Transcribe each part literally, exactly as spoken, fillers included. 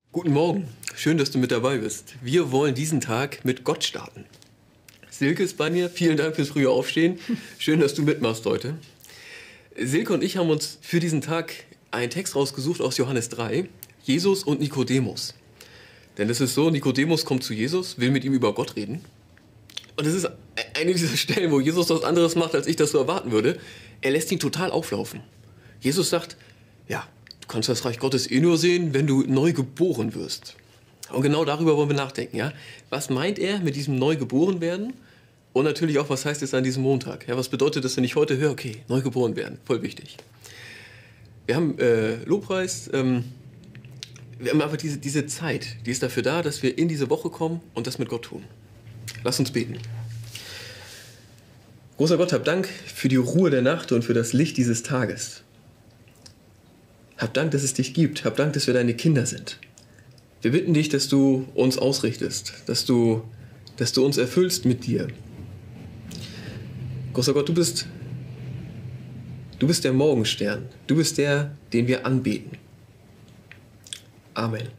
Guten Morgen, schön, dass du mit dabei bist. Wir wollen diesen Tag mit Gott starten. Silke ist bei mir, vielen Dank fürs frühe Aufstehen. Schön, dass du mitmachst heute. Silke und ich haben uns für diesen Tag einen Text rausgesucht aus Johannes drei, Jesus und Nikodemus. Denn es ist so, Nikodemus kommt zu Jesus, will mit ihm über Gott reden. Und es ist eine dieser Stellen, wo Jesus was anderes macht, als ich das so erwarten würde. Er lässt ihn total auflaufen. Jesus sagt, ja, du kannst das Reich Gottes eh nur sehen, wenn du neu geboren wirst. Und genau darüber wollen wir nachdenken. Ja? Was meint er mit diesem neu geboren werden? Und natürlich auch, was heißt es an diesem Montag? Ja, was bedeutet das, wenn ich heute höre, okay, neu geboren werden? Voll wichtig. Wir haben äh, Lobpreis. Ähm, wir haben einfach diese, diese Zeit, die ist dafür da, dass wir in diese Woche kommen und das mit Gott tun. Lass uns beten. Großer Gott, hab Dank für die Ruhe der Nacht und für das Licht dieses Tages. Hab Dank, dass es dich gibt. Hab Dank, dass wir deine Kinder sind. Wir bitten dich, dass du uns ausrichtest, dass du, dass du uns erfüllst mit dir. Großer Gott, du bist, du bist der Morgenstern. Du bist der, den wir anbeten. Amen.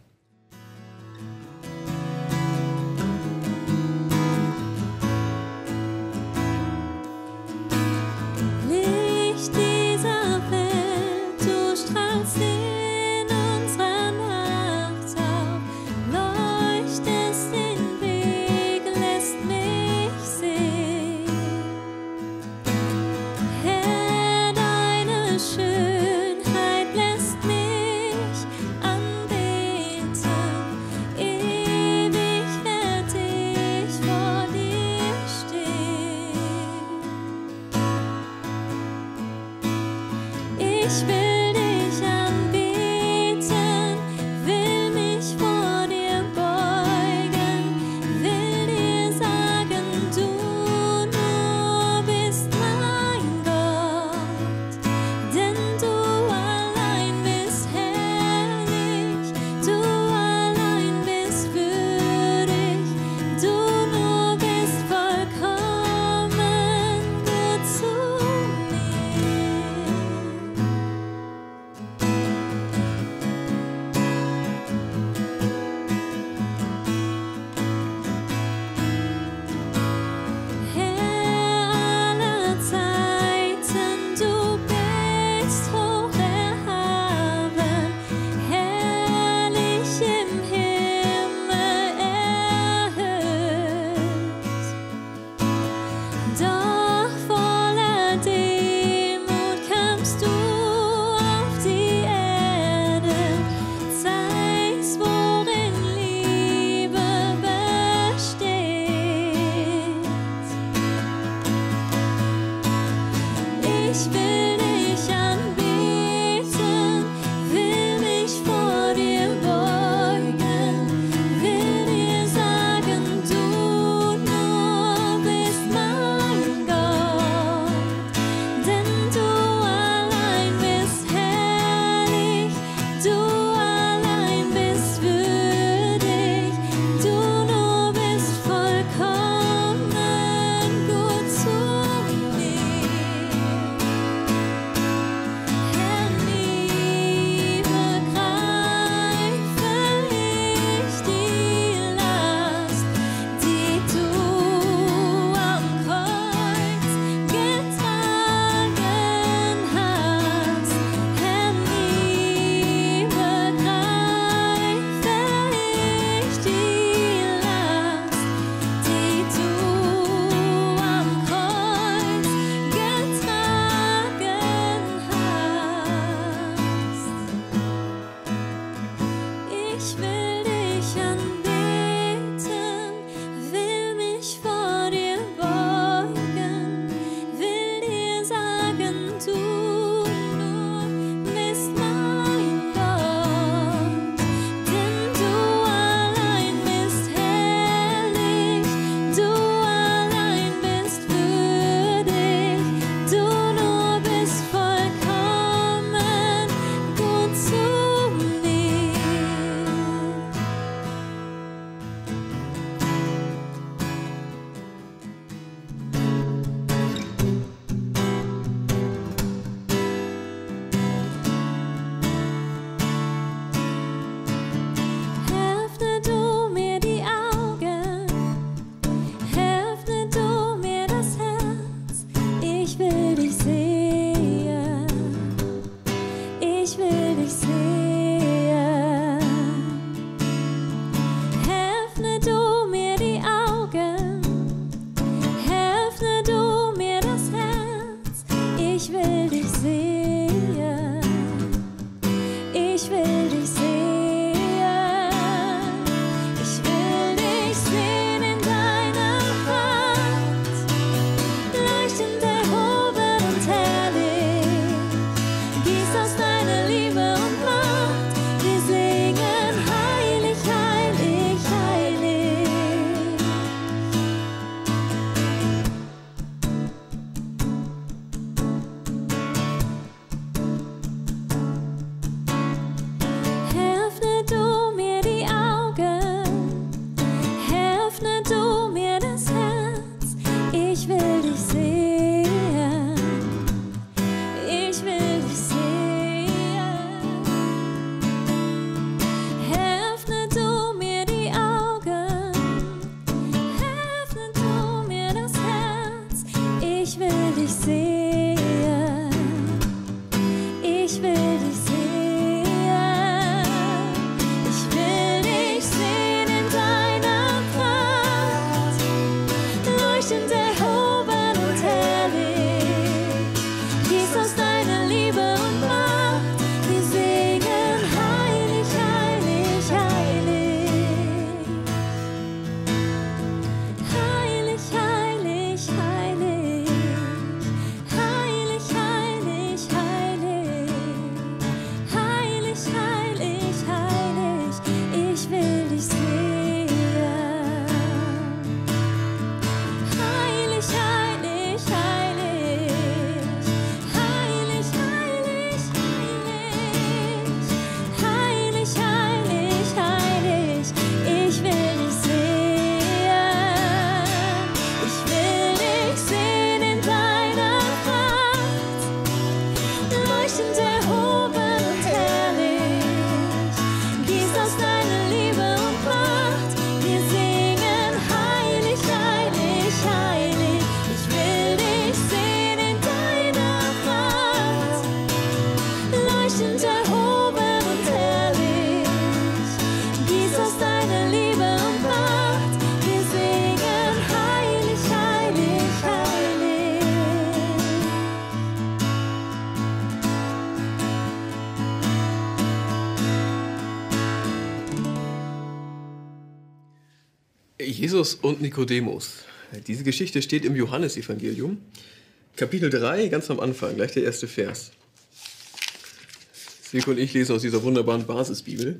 Jesus und Nikodemus. Diese Geschichte steht im Johannesevangelium, Kapitel drei, ganz am Anfang, gleich der erste Vers. Silke und ich lesen aus dieser wunderbaren Basisbibel.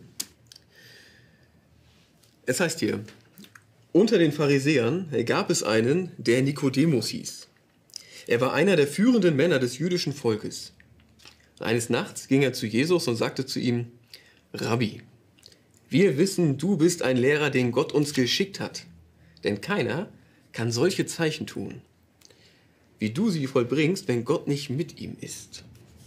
Es heißt hier, unter den Pharisäern gab es einen, der Nikodemus hieß. Er war einer der führenden Männer des jüdischen Volkes. Eines Nachts ging er zu Jesus und sagte zu ihm, Rabbi, wir wissen, du bist ein Lehrer, den Gott uns geschickt hat. Denn keiner kann solche Zeichen tun, wie du sie vollbringst, wenn Gott nicht mit ihm ist.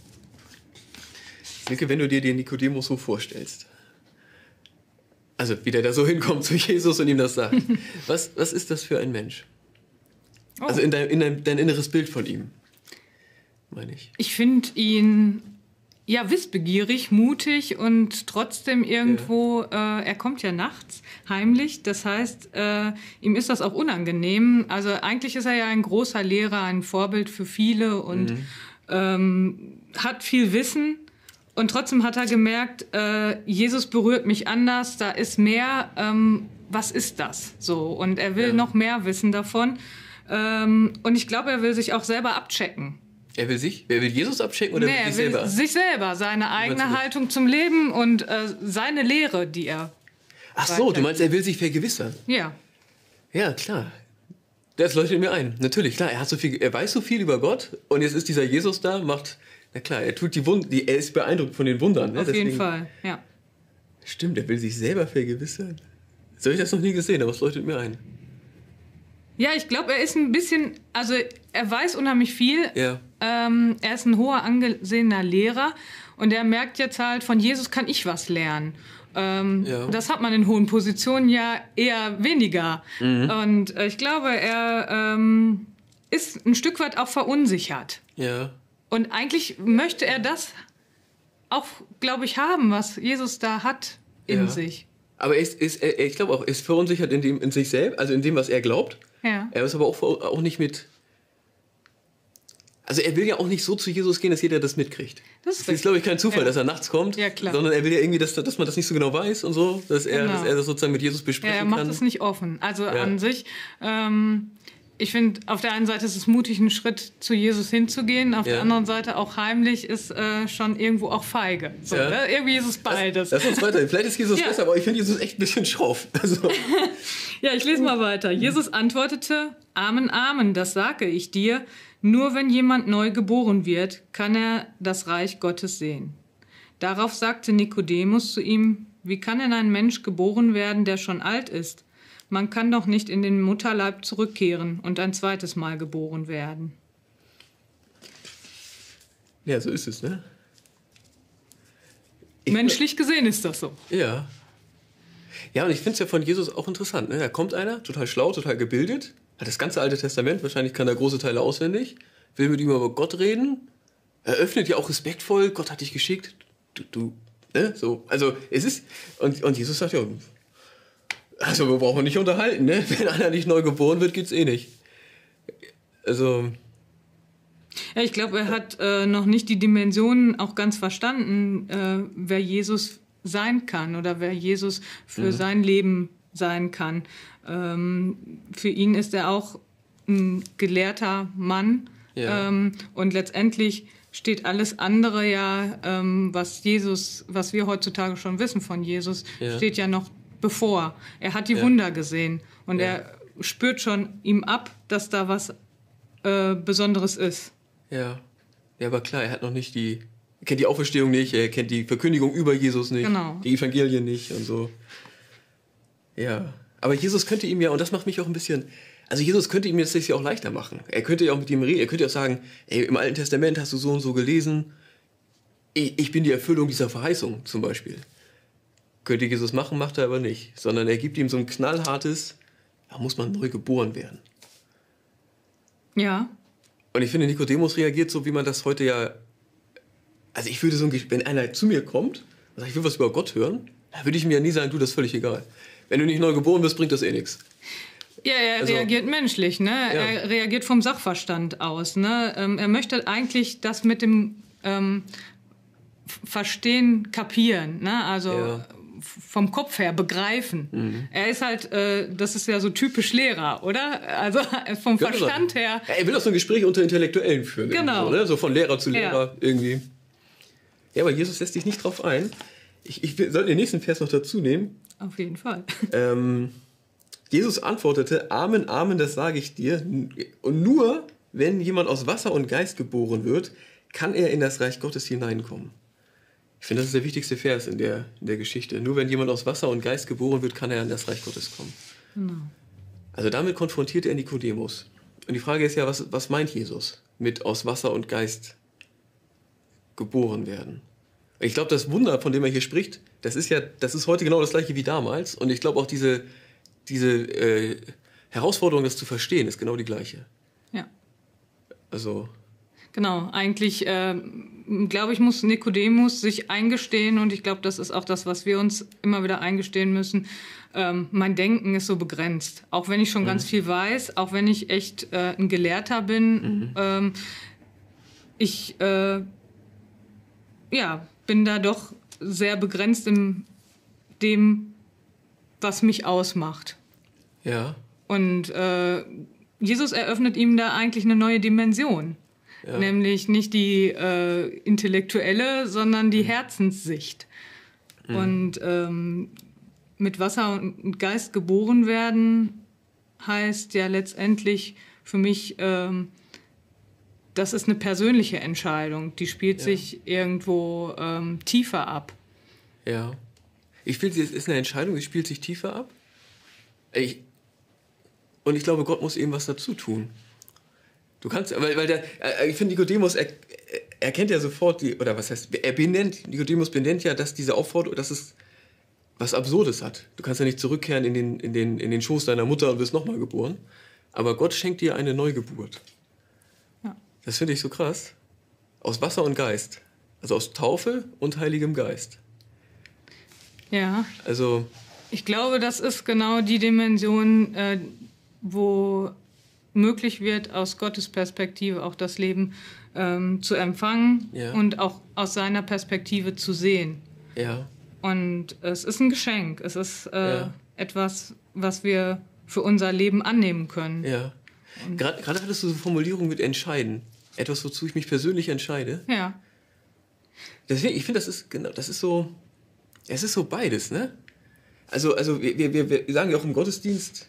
Silke, wenn du dir den Nikodemus so vorstellst, also wie der da so hinkommt zu Jesus und ihm das sagt, was, was ist das für ein Mensch? Oh. Also in, dein, in dein, dein inneres Bild von ihm, meine ich. Ich finde ihn ja wissbegierig, mutig und trotzdem irgendwo, ja. äh, er kommt ja nachts heimlich, das heißt, äh, ihm ist das auch unangenehm. Also eigentlich ist er ja ein großer Lehrer, ein Vorbild für viele und mhm. ähm, hat viel Wissen. Und trotzdem hat er gemerkt, äh, Jesus berührt mich anders, da ist mehr, ähm, was ist das? So, und er will ja. noch mehr wissen davon. Ähm, und ich glaube, er will sich auch selber abchecken. Er will sich? Wer will Jesus abchecken oder nee, will sich er will selber? Sich selber, seine eigene Haltung zum Leben und äh, seine Lehre, die er. Ach so, du meinst, er will sich vergewissern? Ja. Ja, klar. Das leuchtet mir ein. Natürlich, klar, er hat so viel, er weiß so viel über Gott und jetzt ist dieser Jesus da, macht. Na klar, er tut die Wunder, die, er ist beeindruckt von den Wundern. Ne? Auf Deswegen, jeden Fall, ja. Stimmt, er will sich selber vergewissern. So habe ich das noch nie gesehen, aber es leuchtet mir ein. Ja, ich glaube, er ist ein bisschen, also er weiß unheimlich viel. Ja. Ähm, er ist ein hoher angesehener Lehrer und er merkt jetzt halt, von Jesus kann ich was lernen. Ähm, ja. Das hat man in hohen Positionen ja eher weniger. Mhm. Und äh, ich glaube, er ähm, ist ein Stück weit auch verunsichert. Ja. Und eigentlich möchte er das auch, glaube ich, haben, was Jesus da hat in ja. sich. Aber er ist, ist, er, ich glaube auch, er ist verunsichert in, dem, in sich selbst, also in dem, was er glaubt. Ja. Er ist aber auch, auch nicht mit... Also er will ja auch nicht so zu Jesus gehen, dass jeder das mitkriegt. Das ist, ist glaube ich, kein Zufall, ja. dass er nachts kommt. Ja, klar. Sondern er will ja irgendwie, dass, dass man das nicht so genau weiß und so, dass er, genau. dass er das sozusagen mit Jesus besprechen kann. Ja, er macht es nicht offen. Also ja. an sich... Ähm, Ich finde, auf der einen Seite ist es mutig, einen Schritt zu Jesus hinzugehen, auf ja. der anderen Seite auch heimlich ist äh, schon irgendwo auch feige. So, ja. ne? Irgendwie ist es beides. Lass, lass uns weiter. Vielleicht ist Jesus ja. besser, aber ich finde Jesus echt ein bisschen schroff. Also. Ja, ich lese mal weiter. Jesus antwortete, Amen, Amen, das sage ich dir. Nur wenn jemand neu geboren wird, kann er das Reich Gottes sehen. Darauf sagte Nikodemus zu ihm, wie kann denn ein Mensch geboren werden, der schon alt ist? Man kann doch nicht in den Mutterleib zurückkehren und ein zweites Mal geboren werden. Ja, so ist es, ne? Ich Menschlich gesehen ist das so. Ja. Ja, und ich finde es ja von Jesus auch interessant. Ne? Da kommt einer, total schlau, total gebildet, hat das ganze Alte Testament, wahrscheinlich kann er große Teile auswendig, will mit ihm über Gott reden, eröffnet ja auch respektvoll, Gott hat dich geschickt, du, du, ne? So, also es ist, und, und Jesus sagt ja, also wir brauchen nicht unterhalten, ne? Wenn einer nicht neu geboren wird, geht's eh nicht. Also... Ja, ich glaube, er hat äh, noch nicht die Dimensionen auch ganz verstanden, äh, wer Jesus sein kann oder wer Jesus für mhm. sein Leben sein kann. Ähm, für ihn ist er auch ein gelehrter Mann. Ja. Ähm, und letztendlich steht alles andere ja, ähm, was Jesus, was wir heutzutage schon wissen von Jesus, ja. steht ja noch bevor. Er hat die ja. Wunder gesehen und ja. er spürt schon ihm ab, dass da was äh, Besonderes ist. Ja. Ja, aber klar, er hat noch nicht die, er kennt die Auferstehung nicht, er kennt die Verkündigung über Jesus nicht, genau. die Evangelien nicht und so. Ja. Aber Jesus könnte ihm ja, und das macht mich auch ein bisschen, also Jesus könnte ihm jetzt das ja auch leichter machen. Er könnte ja auch mit ihm reden, er könnte ja auch sagen, ey, im Alten Testament hast du so und so gelesen, ich, ich bin die Erfüllung dieser Verheißung zum Beispiel. Könnte Jesus machen, macht er aber nicht. Sondern er gibt ihm so ein knallhartes, da muss man neu geboren werden. Ja. Und ich finde, Nikodemus reagiert so, wie man das heute ja... Also ich würde so, ein, wenn einer zu mir kommt und sagt, ich will was über Gott hören, dann würde ich mir ja nie sagen, du, das ist völlig egal. Wenn du nicht neu geboren bist, bringt das eh nichts. Ja, er also, reagiert menschlich, ne? Ja. Er reagiert vom Sachverstand aus, ne? Ähm, er möchte eigentlich das mit dem... Ähm, Verstehen, kapieren, ne? Also ja. vom Kopf her begreifen. Mhm. Er ist halt, äh, das ist ja so typisch Lehrer, oder? Also vom Könnte Verstand sein. her. Ja, er will auch so ein Gespräch unter Intellektuellen führen. Genau. So, ne? So von Lehrer zu Lehrer ja. irgendwie. Ja, aber Jesus lässt sich nicht drauf ein. Ich, ich soll den nächsten Vers noch dazu nehmen. Auf jeden Fall. Ähm, Jesus antwortete, Amen, Amen, das sage ich dir. Und nur, wenn jemand aus Wasser und Geist geboren wird, kann er in das Reich Gottes hineinkommen. Ich finde, das ist der wichtigste Vers in der, in der Geschichte. Nur wenn jemand aus Wasser und Geist geboren wird, kann er in das Reich Gottes kommen. Genau. Also damit konfrontiert er Nikodemus. Und die Frage ist ja, was, was meint Jesus mit aus Wasser und Geist geboren werden? Ich glaube, das Wunder, von dem er hier spricht, das ist ja, das ist heute genau das gleiche wie damals. Und ich glaube auch diese, diese äh, Herausforderung, das zu verstehen, ist genau die gleiche. Ja. Also. Genau, eigentlich, äh, glaube ich, muss Nikodemus sich eingestehen, und ich glaube, das ist auch das, was wir uns immer wieder eingestehen müssen. Ähm, mein Denken ist so begrenzt. Auch wenn ich schon mhm. ganz viel weiß, auch wenn ich echt äh, ein Gelehrter bin, mhm. ähm, ich äh, ja, bin da doch sehr begrenzt in dem, was mich ausmacht. Ja. Und äh, Jesus eröffnet ihm da eigentlich eine neue Dimension. Ja. Nämlich nicht die äh, intellektuelle, sondern die mhm. Herzenssicht. Mhm. Und ähm, mit Wasser und Geist geboren werden heißt ja letztendlich für mich, ähm, das ist eine persönliche Entscheidung. Die spielt ja. sich irgendwo ähm, tiefer ab. Ja. Ich finde, es ist eine Entscheidung, die spielt sich tiefer ab. Ich, und ich glaube, Gott muss eben was dazu tun. Du kannst, weil, weil der, ich finde, Nikodemus er, erkennt ja sofort, die, oder was heißt, er benennt, Nikodemus benennt ja, dass diese Aufforderung, dass es was Absurdes hat. Du kannst ja nicht zurückkehren in den, in den, in den Schoß deiner Mutter und wirst nochmal geboren. Aber Gott schenkt dir eine Neugeburt. Ja. Das finde ich so krass. Aus Wasser und Geist. Also aus Taufe und Heiligem Geist. Ja. Also. Ich glaube, das ist genau die Dimension, äh, wo möglich wird, aus Gottes Perspektive auch das Leben ähm, zu empfangen ja. und auch aus seiner Perspektive zu sehen. Ja. Und es ist ein Geschenk. Es ist äh, ja. etwas, was wir für unser Leben annehmen können. Ja. Gerade, gerade hattest du so Formulierung mit entscheiden. Etwas, wozu ich mich persönlich entscheide. Ja. Deswegen, ich finde, das ist genau, das ist so, es ist so beides, ne? Also, also wir, wir, wir sagen ja auch im Gottesdienst,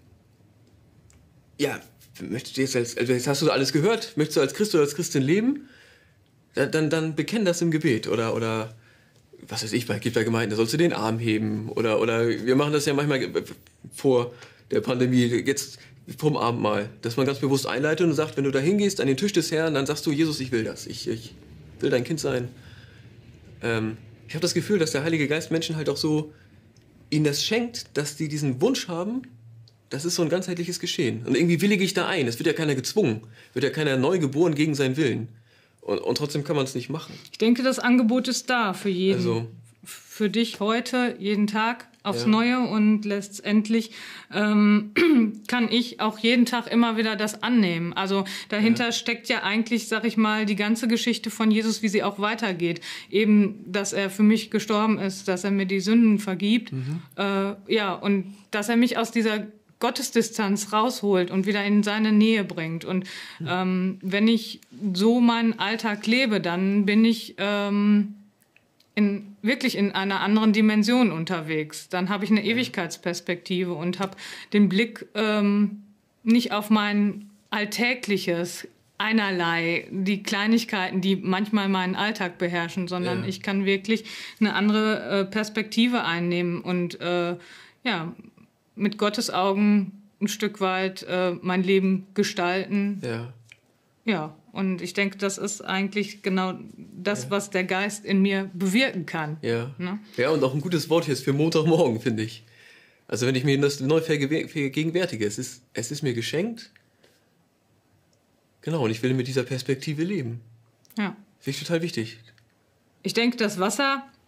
ja, möchtest du jetzt als, also jetzt hast du alles gehört, möchtest du als Christ oder als Christin leben, dann, dann, dann bekenn das im Gebet oder, oder was weiß ich, gibt bei Gemeinden, da sollst du den Arm heben oder, oder wir machen das ja manchmal vor der Pandemie, jetzt vom Abendmahl, dass man ganz bewusst einleitet und sagt, wenn du da hingehst an den Tisch des Herrn, dann sagst du, Jesus, ich will das, ich, ich will dein Kind sein. Ähm, ich habe das Gefühl, dass der Heilige Geist Menschen halt auch so ihnen das schenkt, dass die diesen Wunsch haben. Das ist so ein ganzheitliches Geschehen. Und irgendwie willige ich da ein. Es wird ja keiner gezwungen. Wird ja keiner neu geboren gegen seinen Willen. Und, und trotzdem kann man es nicht machen. Ich denke, das Angebot ist da für jeden. Also, für dich heute, jeden Tag aufs ja. Neue. Und letztendlich ähm, kann ich auch jeden Tag immer wieder das annehmen. Also dahinter ja. steckt ja eigentlich, sag ich mal, die ganze Geschichte von Jesus, wie sie auch weitergeht. Eben, dass er für mich gestorben ist, dass er mir die Sünden vergibt. Mhm. Äh, ja, und dass er mich aus dieser Gottesdistanz rausholt und wieder in seine Nähe bringt. Und ähm, wenn ich so meinen Alltag lebe, dann bin ich ähm, in, wirklich in einer anderen Dimension unterwegs. Dann habe ich eine Ewigkeitsperspektive und habe den Blick ähm, nicht auf mein Alltägliches, einerlei, die Kleinigkeiten, die manchmal meinen Alltag beherrschen, sondern ja. ich kann wirklich eine andere äh, Perspektive einnehmen und äh, ja, mit Gottes Augen ein Stück weit äh, mein Leben gestalten. Ja. Ja, und ich denke, das ist eigentlich genau das, ja. was der Geist in mir bewirken kann. Ja. Ne? Ja, und auch ein gutes Wort jetzt für Montagmorgen, finde ich. Also wenn ich mir das neu vergegenwärtige, es ist, es ist mir geschenkt. Genau, und ich will mit dieser Perspektive leben. Ja. Finde ich total wichtig. Ich denke, das Wasser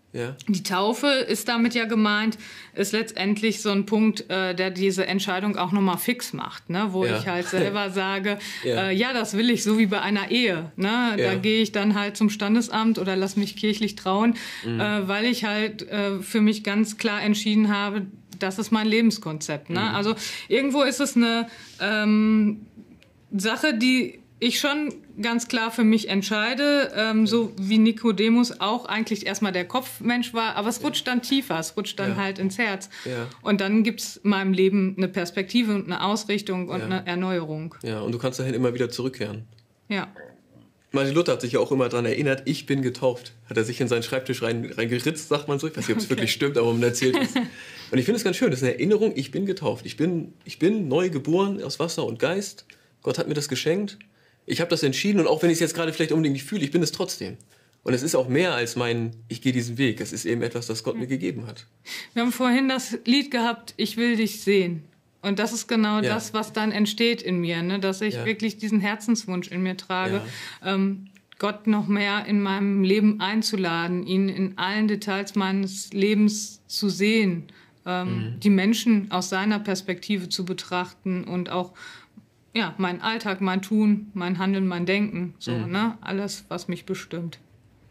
Ja. Die Taufe ist damit ja gemeint, ist letztendlich so ein Punkt, äh, der diese Entscheidung auch nochmal fix macht, ne? Wo Ja. ich halt selber sage, Ja. äh, ja, das will ich, so wie bei einer Ehe. Ne? Da Ja. gehe ich dann halt zum Standesamt oder lass mich kirchlich trauen, Mhm. äh, weil ich halt äh, für mich ganz klar entschieden habe, das ist mein Lebenskonzept. Ne? Mhm. Also irgendwo ist es eine ähm, Sache, die ich schon ganz klar für mich entscheide, ähm, so wie Nikodemus auch eigentlich erstmal der Kopfmensch war, aber es rutscht dann tiefer, es rutscht dann Ja. halt ins Herz. Ja. Und dann gibt's meinem Leben eine Perspektive und eine Ausrichtung und Ja. eine Erneuerung. Ja, und du kannst dahin immer wieder zurückkehren. Ja. Martin Luther hat sich ja auch immer daran erinnert, ich bin getauft. Hat er sich in seinen Schreibtisch rein, reingeritzt, sagt man so. Ich weiß nicht, ob es Okay. wirklich stimmt, aber man erzählt es. Und ich finde es ganz schön, das ist eine Erinnerung, ich bin getauft. Ich bin, ich bin neu geboren aus Wasser und Geist. Gott hat mir das geschenkt. Ich habe das entschieden und auch wenn ich es jetzt gerade vielleicht unbedingt nicht fühle, ich bin es trotzdem. Und es ist auch mehr als mein, ich gehe diesen Weg. Es ist eben etwas, das Gott mir gegeben hat. Wir haben vorhin das Lied gehabt, ich will dich sehen. Und das ist genau Ja. das, was dann entsteht in mir, ne? Dass ich Ja. wirklich diesen Herzenswunsch in mir trage, ähm, Gott noch mehr in meinem Leben einzuladen, ihn in allen Details meines Lebens zu sehen, ähm, Mhm. die Menschen aus seiner Perspektive zu betrachten und auch ja, mein Alltag, mein Tun, mein Handeln, mein Denken, so, Mhm. ne? Alles, was mich bestimmt.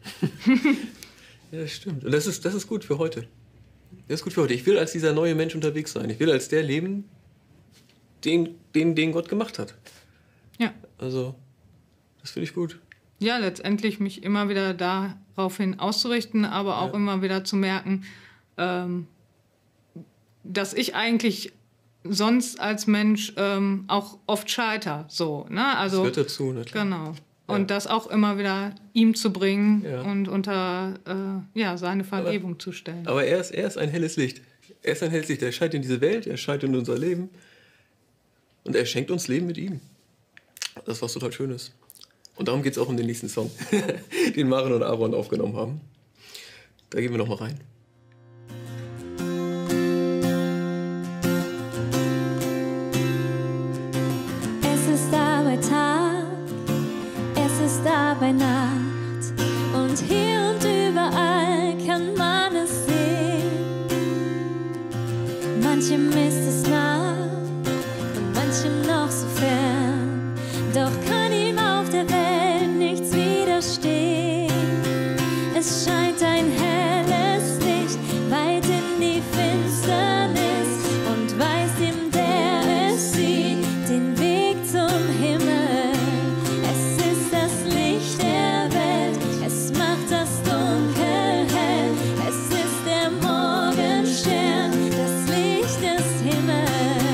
Ja, das stimmt. Und das ist, das ist gut für heute. Das ist gut für heute. Ich will als dieser neue Mensch unterwegs sein. Ich will als der leben, den, den, den Gott gemacht hat. Ja. Also, das finde ich gut. Ja, letztendlich mich immer wieder daraufhin auszurichten, aber auch Ja. immer wieder zu merken, ähm, dass ich eigentlich sonst als Mensch ähm, auch oft scheiter. So, ne? Also, Das gehört dazu, natürlich. genau. Und Ja. das auch immer wieder ihm zu bringen Ja. und unter äh, ja, seine Vergebung zu stellen. Aber er ist, er ist ein helles Licht. Er ist ein helles Licht. Er scheint in diese Welt, er scheint in unser Leben. Und er schenkt uns Leben mit ihm. Das ist was total Schönes. Und darum geht es auch um den nächsten Song, den Maren und Aaron aufgenommen haben. Da gehen wir noch mal rein. Es ist dabei Tag, es ist dabei Nacht und hier und überall kann man es sehen. Manchem ist es nah und manchem noch so fern, doch kann ihm auf der Welt nichts widerstehen. Es scheint ein helles Licht weit in die Finsternis und weist ihm, der es sieht, den Weg zum Himmel. Es ist das Licht der Welt, es macht das Dunkel hell. Es ist der Morgenstern, das Licht des Himmels.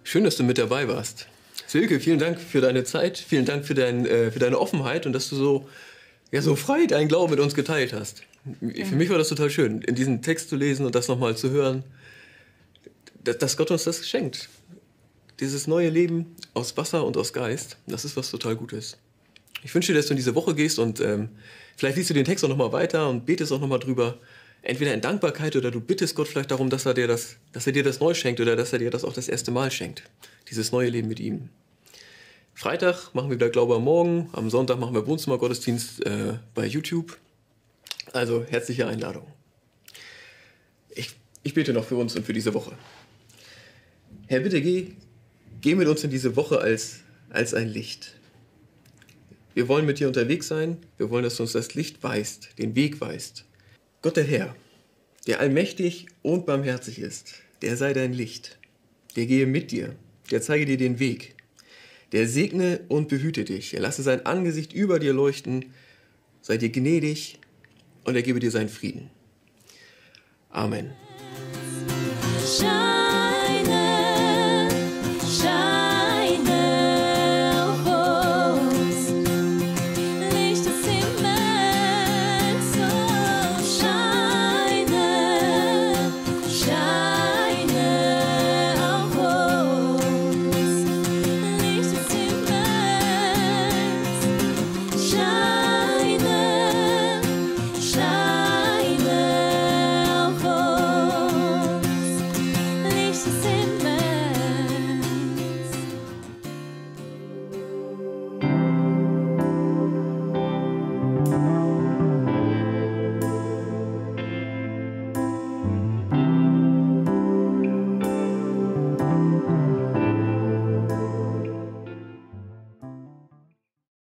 Schön, dass du mit dabei warst. Silke, vielen Dank für deine Zeit, vielen Dank für, dein, äh, für deine Offenheit und dass du so, ja, so frei deinen Glauben mit uns geteilt hast. Ja. Für mich war das total schön, in diesen Text zu lesen und das nochmal zu hören, dass, dass Gott uns das schenkt. Dieses neue Leben aus Wasser und aus Geist, das ist was total Gutes. Ich wünsche dir, dass du in diese Woche gehst und ähm, vielleicht liest du den Text auch nochmal weiter und betest auch nochmal drüber. Entweder in Dankbarkeit oder du bittest Gott vielleicht darum, dass er dir das, dass er dir das neu schenkt oder dass er dir das auch das erste Mal schenkt. Dieses neue Leben mit ihm. Freitag machen wir wieder Glaube am Morgen. Am Sonntag machen wir Wohnzimmergottesdienst äh, bei YouTube. Also herzliche Einladung. Ich, ich bete noch für uns und für diese Woche. Herr, bitte geh, geh mit uns in diese Woche als, als ein Licht. Wir wollen mit dir unterwegs sein. Wir wollen, dass du uns das Licht weist, den Weg weist. Gott der Herr, der allmächtig und barmherzig ist, der sei dein Licht. Der gehe mit dir, der zeige dir den Weg. Der segne und behüte dich. Er lasse sein Angesicht über dir leuchten, sei dir gnädig und er gebe dir seinen Frieden. Amen.